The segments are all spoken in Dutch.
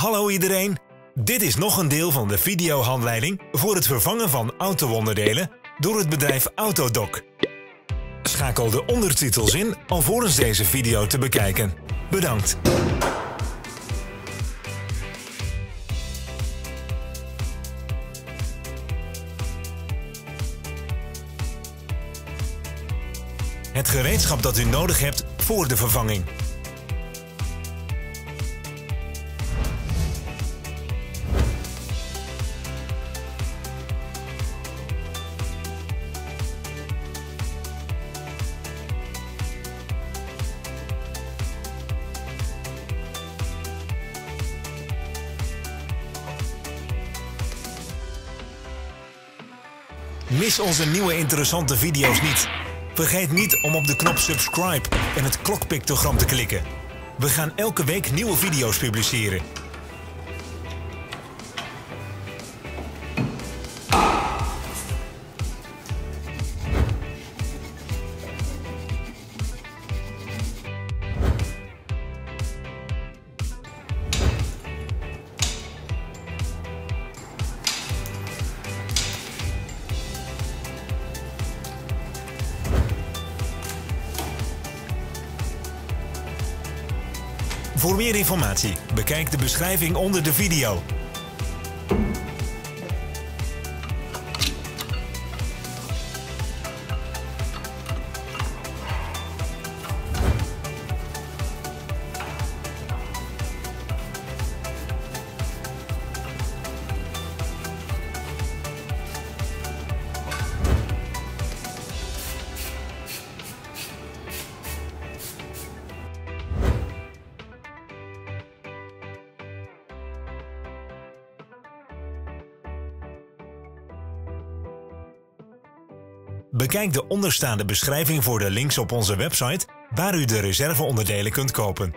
Hallo iedereen! Dit is nog een deel van de videohandleiding voor het vervangen van auto-onderdelen door het bedrijf Autodoc. Schakel de ondertitels in alvorens deze video te bekijken. Bedankt! Het gereedschap dat u nodig hebt voor de vervanging. Mis onze nieuwe interessante video's niet. Vergeet niet om op de knop subscribe en het klokpictogram te klikken. We gaan elke week nieuwe video's publiceren. Voor meer informatie, bekijk de beschrijving onder de video. Bekijk de onderstaande beschrijving voor de links op onze website waar u de reserveonderdelen kunt kopen.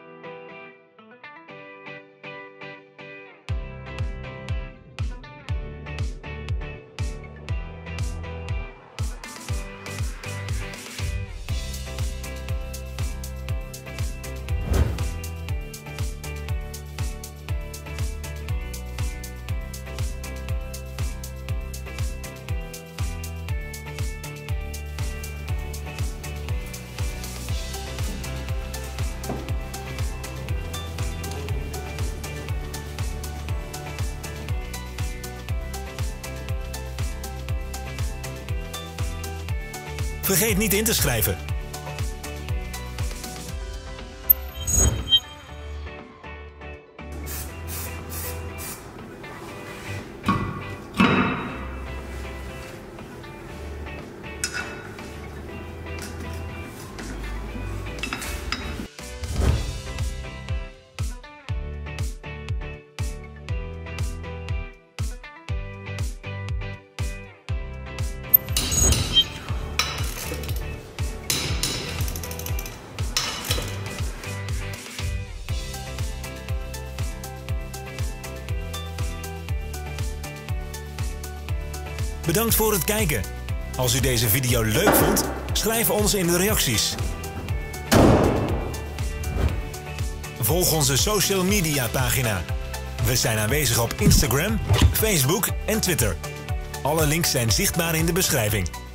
Vergeet niet in te schrijven. Bedankt voor het kijken. Als u deze video leuk vond, schrijf ons in de reacties. Volg onze social media pagina. We zijn aanwezig op Instagram, Facebook en Twitter. Alle links zijn zichtbaar in de beschrijving.